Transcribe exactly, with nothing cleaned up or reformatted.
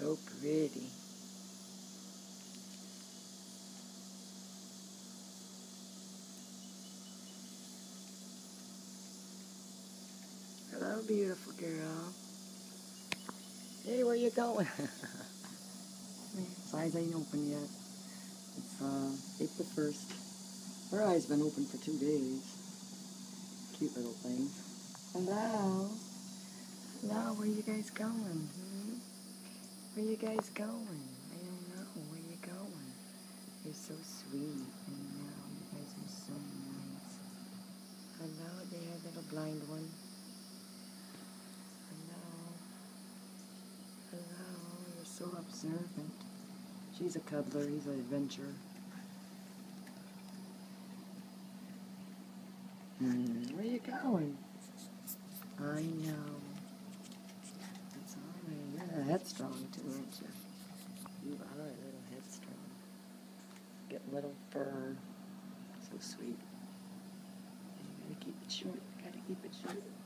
So pretty. Hello, beautiful girl. Hey, where you going? His eyes ain't open yet. It's uh, April first. Her eyes been open for two days. Cute little thing. Hello. Hello, where you guys going? Hmm? Where you guys going? I don't know. Where you going? You're so sweet. I know. You guys are so nice. Hello there, little blind one. Hello. Hello. You're so observant. She's a cuddler. He's an adventurer. Hmm, where you going? I know. It's alright. You're headstrong too, aren't you? You are a little headstrong. Get little fur. So sweet. You gotta keep it short. Gotta keep it short.